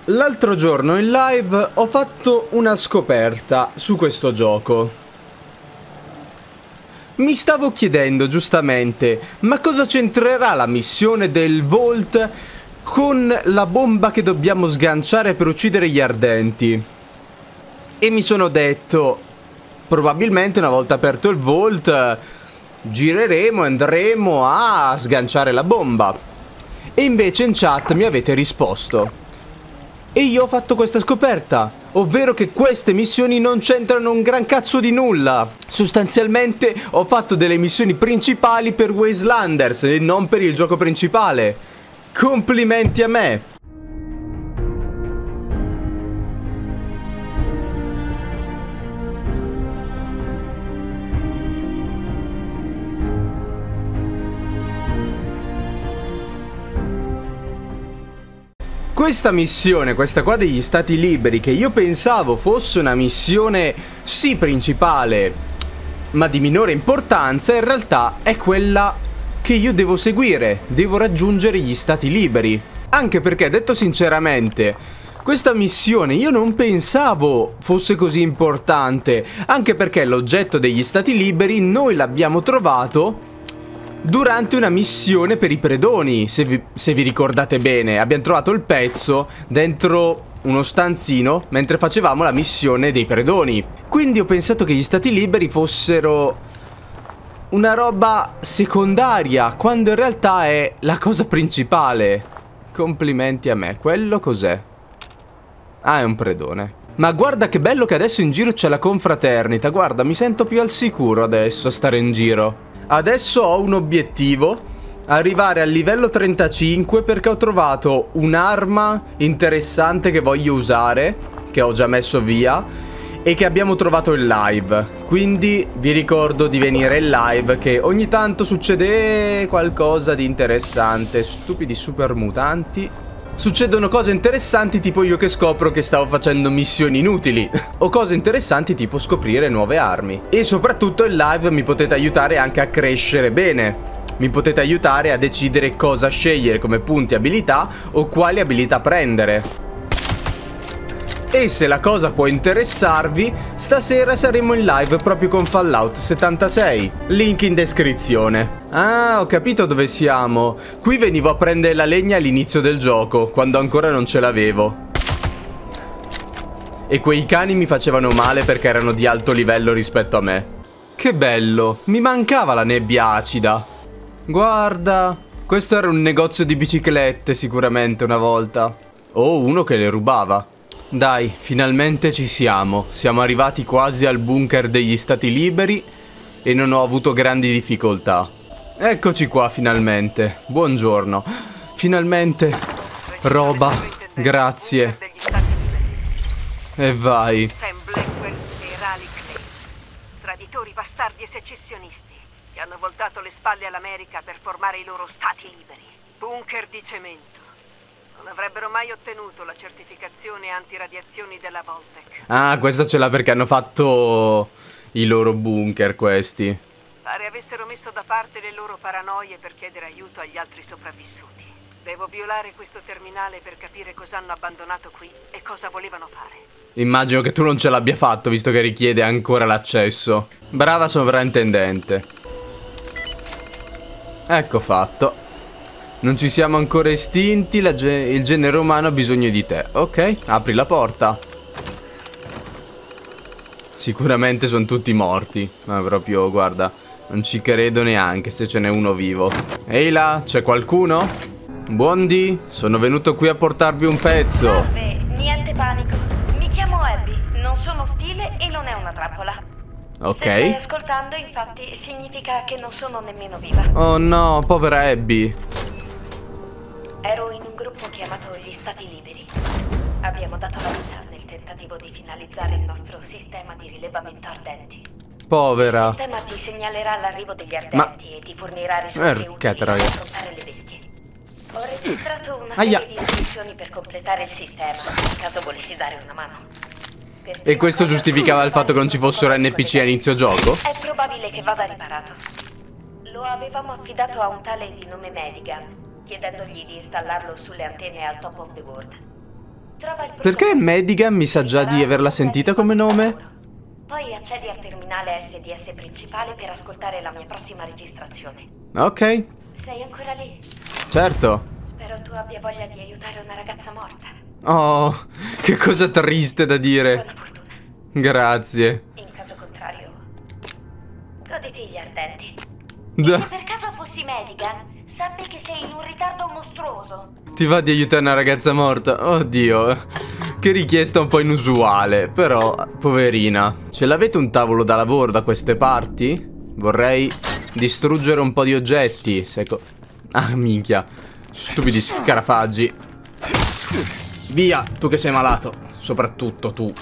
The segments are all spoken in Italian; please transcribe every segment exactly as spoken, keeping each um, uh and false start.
L'altro giorno in live ho fatto una scoperta su questo gioco. Mi stavo chiedendo giustamente, ma cosa c'entrerà la missione del Vault con la bomba che dobbiamo sganciare per uccidere gli ardenti? E mi sono detto, probabilmente una volta aperto il Vault gireremo e andremo a sganciare la bomba. E invece in chat mi avete risposto. E io ho fatto questa scoperta, ovvero che queste missioni non c'entrano un gran cazzo di nulla. Sostanzialmente ho fatto delle missioni principali per Wastelanders e non per il gioco principale. Complimenti a me! Questa missione, questa qua degli Stati Liberi, che io pensavo fosse una missione sì principale, ma di minore importanza, in realtà è quella che io devo seguire. Devo raggiungere gli Stati Liberi. Anche perché, detto sinceramente, questa missione io non pensavo fosse così importante. Anche perché l'oggetto degli Stati Liberi noi l'abbiamo trovato durante una missione per i predoni, se vi, se vi ricordate bene. Abbiamo trovato il pezzo dentro uno stanzino mentre facevamo la missione dei predoni. Quindi ho pensato che gli Stati Liberi fossero una roba secondaria, quando in realtà è la cosa principale. Complimenti a me. Quello cos'è? Ah, è un predone. Ma guarda che bello che adesso in giro c'è la confraternita. Guarda, mi sento più al sicuro adesso a stare in giro. Adesso ho un obiettivo, arrivare al livello trentacinque, perché ho trovato un'arma interessante che voglio usare, che ho già messo via, e che abbiamo trovato in live. Quindi vi ricordo di venire in live, che ogni tanto succede qualcosa di interessante. Stupidi super mutanti. Succedono cose interessanti, tipo io che scopro che stavo facendo missioni inutili. O cose interessanti tipo scoprire nuove armi. E soprattutto in live mi potete aiutare anche a crescere bene. Mi potete aiutare a decidere cosa scegliere come punti abilità o quali abilità prendere. E se la cosa può interessarvi, stasera saremo in live proprio con Fallout settantasei. Link in descrizione. Ah, ho capito dove siamo. Qui venivo a prendere la legna all'inizio del gioco, quando ancora non ce l'avevo. E quei cani mi facevano male perché erano di alto livello rispetto a me. Che bello, mi mancava la nebbia acida. Guarda, questo era un negozio di biciclette sicuramente una volta. O uno che le rubava. Dai, finalmente ci siamo. Siamo arrivati quasi al bunker degli Stati Liberi e non ho avuto grandi difficoltà. Eccoci qua finalmente. Buongiorno. Finalmente roba. Grazie. E vai. Sam Blackwell e Raleigh Clay, traditori, bastardi e secessionisti che hanno voltato le spalle all'America per formare i loro Stati Liberi. Bunker di cemento. Non avrebbero mai ottenuto la certificazione antiradiazioni della Voltec. Ah, questa ce l'ha perché hanno fatto i loro bunker questi. Pare avessero messo da parte le loro paranoie per chiedere aiuto agli altri sopravvissuti. Devo violare questo terminale per capire cosa hanno abbandonato qui e cosa volevano fare. Immagino che tu non ce l'abbia fatto, visto che richiede ancora l'accesso. Brava sovrintendente. Ecco fatto. Non ci siamo ancora estinti, la ge- il genere umano ha bisogno di te. Ok, apri la porta. Sicuramente sono tutti morti. Ma proprio, guarda, non ci credo neanche se ce n'è uno vivo. Ehi là, c'è qualcuno? Buondì, sono venuto qui a portarvi un pezzo. Salve, niente panico. Mi chiamo Abby, non sono ostile e non è una trappola. Ok. Se stai ascoltando, infatti, significa che non sono nemmeno viva. Oh no, povera Abby. Ero in un gruppo chiamato Gli Stati Liberi. Abbiamo dato la vita nel tentativo di finalizzare il nostro sistema di rilevamento ardenti. Povera. Il sistema ti segnalerà l'arrivo degli ardenti Ma... e ti fornirà risorse Erca utili per troia. affrontare le bestie. Ho registrato una Aia. serie di istruzioni per completare il sistema, in caso volessi dare una mano. Per E questo prima cosa, giustificava il fatto che non ci fossero N P C a inizio gioco? È probabile che vada riparato. Lo avevamo affidato a un tale di nome Medigan, chiedendogli di installarlo sulle antenne al top of the world. Trova il Perché Madigan mi sa già di averla sentita come nome? Poi accedi al terminale S D S principale per ascoltare la mia prossima registrazione. Ok, Sei ancora lì? certo. Spero tu abbia voglia di aiutare una ragazza morta. Oh, che cosa triste da dire. Buona fortuna. Grazie. In caso contrario, goditi gli ardenti. Da- Se per caso fossi medica, sappi che sei in un ritardo mostruoso. Ti va di aiutare una ragazza morta? Oddio, che richiesta un po' inusuale, però, poverina. Ce l'avete un tavolo da lavoro da queste parti? Vorrei distruggere un po' di oggetti. Seco... Ah, minchia. Stupidi scarafaggi. Via, tu che sei malato. Soprattutto tu.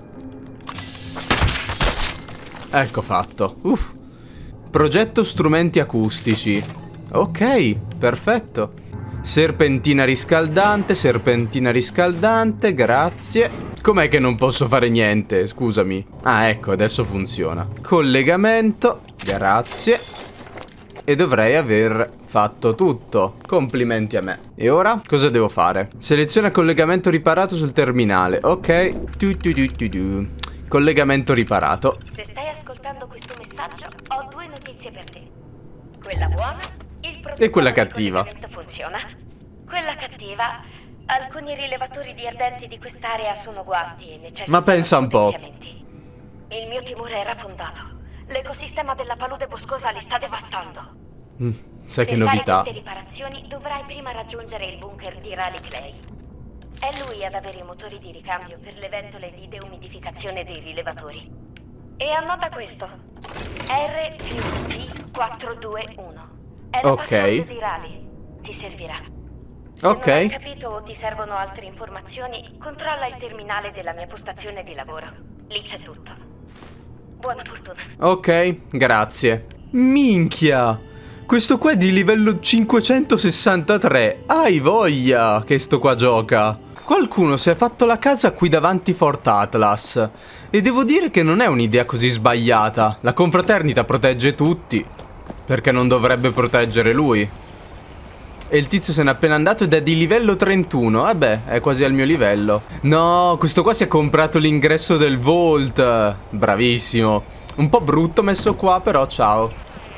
Ecco fatto. Uff. Progetto strumenti acustici. Ok, perfetto. Serpentina riscaldante, serpentina riscaldante, grazie. Com'è che non posso fare niente? Scusami. Ah, ecco, adesso funziona. Collegamento, grazie. E dovrei aver fatto tutto. Complimenti a me. E ora cosa devo fare? Seleziona collegamento riparato sul terminale. Ok. Tu, tu, tu, tu, tu. Collegamento riparato. Se stai ascoltando questo messaggio, ho due notizie per te. Quella buona, il protocollo E quella di cattiva. collegamento funziona. Quella cattiva, alcuni rilevatori di ardenti di quest'area sono guasti e necessitano Ma pensa un po'. potenziamenti. Il mio timore era fondato. L'ecosistema della palude boscosa li sta devastando. Mm, sai che Per fare novità. queste riparazioni dovrai prima raggiungere il bunker di Raleigh Clay. È lui ad avere i motori di ricambio per le ventole di deumidificazione dei rilevatori. E annota questo. R più D quattrocentodventuno. È la Ok. password di Raleigh. Ti servirà. Se Ok. non hai capito o ti servono altre informazioni, controlla il terminale della mia postazione di lavoro. Lì c'è tutto. Buona fortuna. Ok, grazie. Minchia! Questo qua è di livello cinquecentosessantatré. Hai voglia che sto qua gioca. Qualcuno si è fatto la casa qui davanti Fort Atlas. E devo dire che non è un'idea così sbagliata. La confraternita protegge tutti. Perché non dovrebbe proteggere lui? E il tizio se n'è appena andato ed è di livello trentuno. Eh beh, è quasi al mio livello. No, questo qua si è comprato l'ingresso del Vault. Bravissimo. Un po' brutto messo qua, però ciao.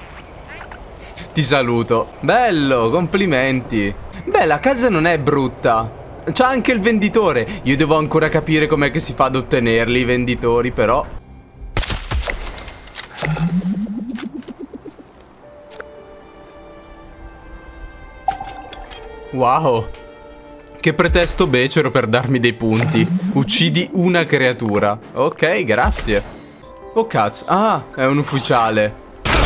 Ti saluto. Bello, complimenti. Beh, la casa non è brutta. C'ha anche il venditore. Io devo ancora capire com'è che si fa ad ottenerli i venditori, però. Wow. Che pretesto becero per darmi dei punti. Uccidi una creatura. Ok, grazie. Oh cazzo. Ah, è un ufficiale.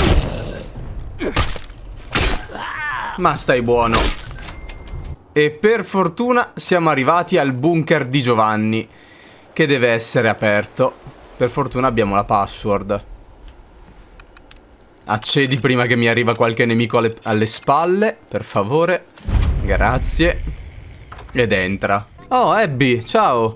Ma stai buono. E per fortuna siamo arrivati al bunker di Giovanni, che deve essere aperto. Per fortuna abbiamo la password. Accedi prima che mi arriva qualche nemico alle, alle spalle, per favore. Grazie. Ed entra. Oh, Abby, ciao.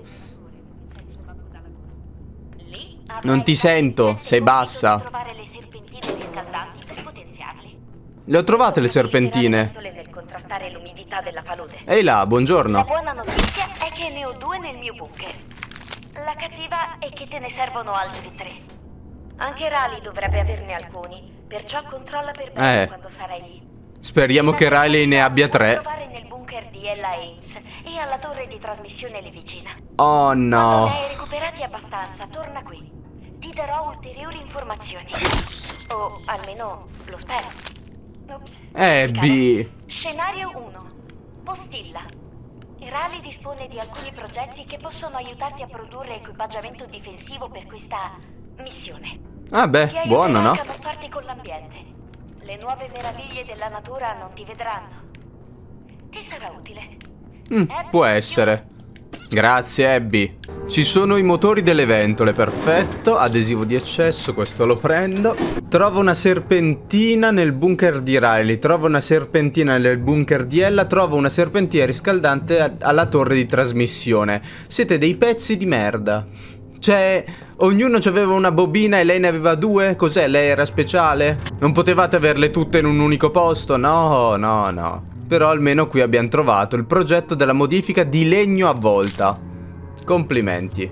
Non ti sento, sei bassa. Trovare le serpentine riscaldanti per potenziarli. Le ho trovate le serpentine. Nel contrastare l'umidità della palude. Ehi là, La buongiorno. buona notizia è che ne ho due nel mio bunker. La cattiva è che te ne servono altri tre. Anche Raleigh dovrebbe averne alcuni, perciò controlla per bene Eh. quando sarai lì. Speriamo che Riley ne abbia tre. Trovare nel bunker di Ella Ames e alla torre di trasmissione lì vicina. Oh Quando no. ne hai recuperati abbastanza, torna qui. Ti darò ulteriori informazioni. O almeno lo spero. Ops. Abby. Scenario uno. Postilla. Raleigh dispone di alcuni progetti che possono aiutarti a produrre equipaggiamento difensivo per questa missione. Ah Ti beh, aiuterà buono, a no? camuffarti con l'ambiente. Le nuove meraviglie della natura non ti vedranno. Ti sarà utile. Mm, Abby, può essere. Grazie, Abby. Ci sono i motori delle ventole, perfetto. Adesivo di accesso, questo lo prendo. Trovo una serpentina nel bunker di Riley. Trovo una serpentina nel bunker di Ella. Trovo una serpentina riscaldante a- alla torre di trasmissione. Siete dei pezzi di merda. Cioè, ognuno aveva una bobina e lei ne aveva due? Cos'è? Lei era speciale? Non potevate averle tutte in un unico posto? No, no, no. Però almeno qui abbiamo trovato il progetto della modifica di legno a volta. Complimenti.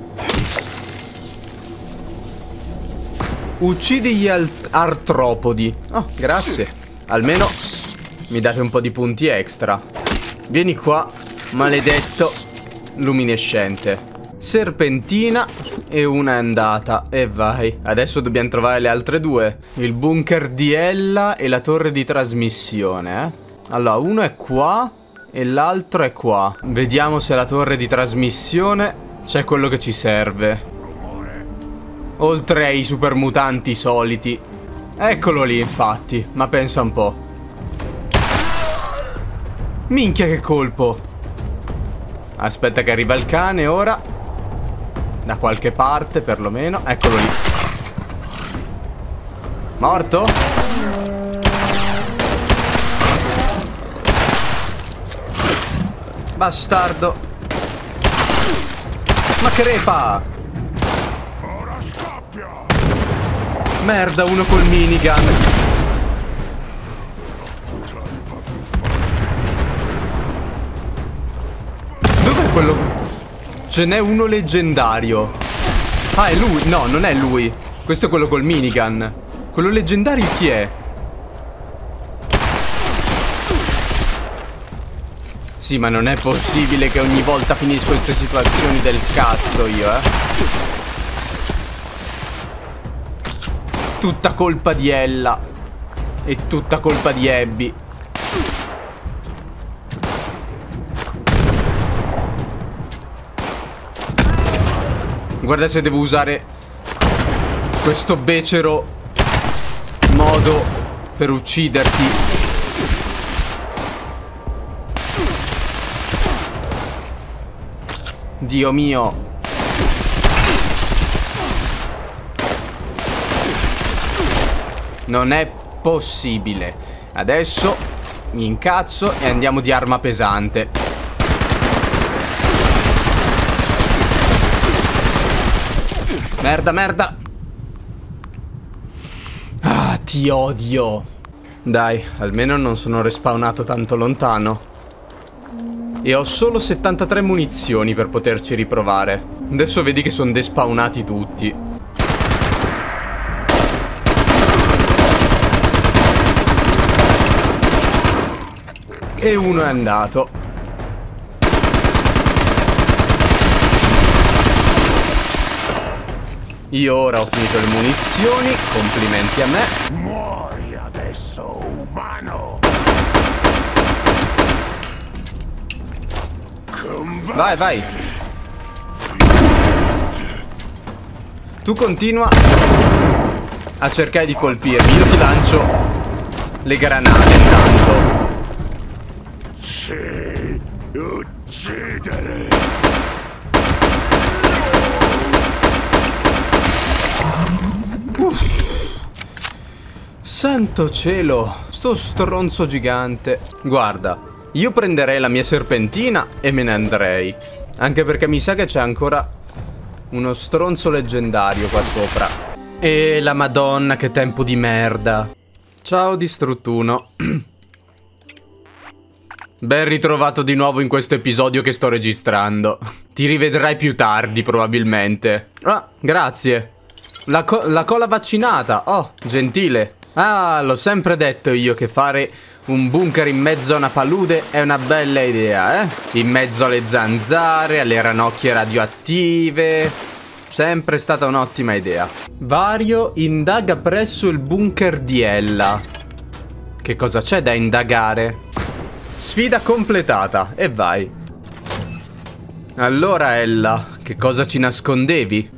Uccidi gli artropodi. Oh, grazie. Almeno mi date un po' di punti extra. Vieni qua, maledetto luminescente. Serpentina e una è andata. E vai. Adesso dobbiamo trovare le altre due. Il bunker di Ella e la torre di trasmissione, eh. Allora, uno è qua e l'altro è qua. Vediamo se la torre di trasmissione c'è quello che ci serve. Oltre ai super mutanti soliti. Eccolo lì, infatti. Ma pensa un po'. Minchia, che colpo. Aspetta che arriva il cane ora. Da qualche parte perlomeno. Eccolo lì. Morto? Bastardo. Ma crepa. Merda, uno col minigun. Dov'è quello? Ce n'è uno leggendario. Ah, è lui. No, non è lui. Questo è quello col minigun. Quello leggendario chi è? Sì, ma non è possibile che ogni volta finisco queste situazioni del cazzo io, eh. Tutta colpa di Ella. E tutta colpa di Abby. Guarda se devo usare questo becero modo per ucciderti. Dio mio. Non è possibile. Adesso mi incazzo e andiamo di arma pesante. Merda, merda. Ah, ti odio. Dai, almeno non sono respawnato tanto lontano. E ho solo settantatré munizioni per poterci riprovare. Adesso vedi che sono despawnati tutti. E uno è andato. Io ora ho finito le munizioni. Complimenti a me. Muori adesso, umano. Vai, vai. Tu continua a cercare di colpirmi. Io ti lancio le granate intanto. Sì, uccidere. Uff. Santo cielo, sto stronzo gigante. Guarda, io prenderei la mia serpentina e me ne andrei. Anche perché mi sa che c'è ancora uno stronzo leggendario qua sopra. E la madonna, che tempo di merda. Ciao distruttuno. Ben ritrovato di nuovo in questo episodio che sto registrando. Ti rivedrai più tardi probabilmente. Ah, grazie. La, co la cola vaccinata. Oh, gentile. Ah, l'ho sempre detto io che fare un bunker in mezzo a una palude è una bella idea, eh? In mezzo alle zanzare, alle ranocchie radioattive. Sempre stata un'ottima idea. Vario indaga presso il bunker di Ella. Che cosa c'è da indagare? Sfida completata, e vai. Allora Ella, che cosa ci nascondevi?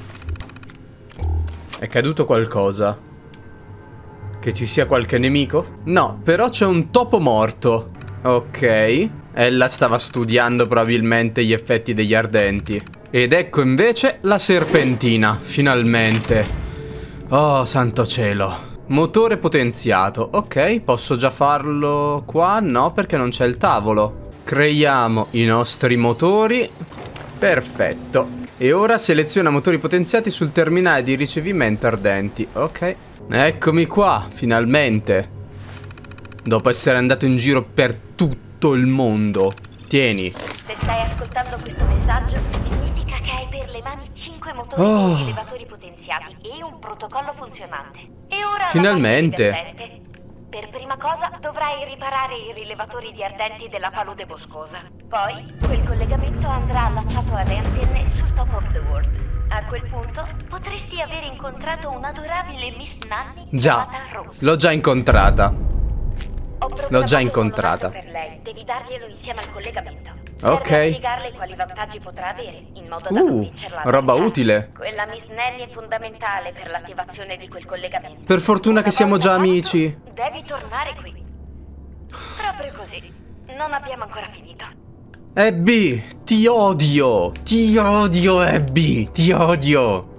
È caduto qualcosa? Che ci sia qualche nemico? No, però c'è un topo morto. Ok. Ella stava studiando probabilmente gli effetti degli ardenti. Ed ecco invece la serpentina, finalmente. Oh, santo cielo. Motore potenziato. Ok, posso già farlo qua? No, perché non c'è il tavolo. Creiamo i nostri motori. Perfetto. E ora seleziona motori potenziati sul terminale di ricevimento ardenti. Ok. Eccomi qua, finalmente. Dopo essere andato in giro per tutto il mondo. Tieni. Se stai ascoltando questo messaggio, significa che hai per le mani cinque motori Oh. con rilevatori potenziati e un protocollo funzionante. E ora la Finalmente. parte divertente. Per prima cosa dovrai riparare i rilevatori di ardenti della palude boscosa. Poi quel collegamento andrà allacciato alle antenne sul top of the world. A quel punto potresti aver incontrato un'adorabile Miss Nanny Già, chiamata Rose. l'ho già incontrata. Ho L'ho già programmato un incontrata. monopasso per lei, devi darglielo insieme al collegamento. Ok. Serve a spiegarle quali vantaggi potrà avere, in modo da Uh, convincerla a roba attaccare. utile. Quella Miss Nanny è fondamentale per l'attivazione di quel collegamento. Per fortuna Una che siamo volta già fatto, amici. Devi tornare qui. Proprio così. Non abbiamo ancora finito. Abby, ti odio. Ti odio, Abby. Ti odio.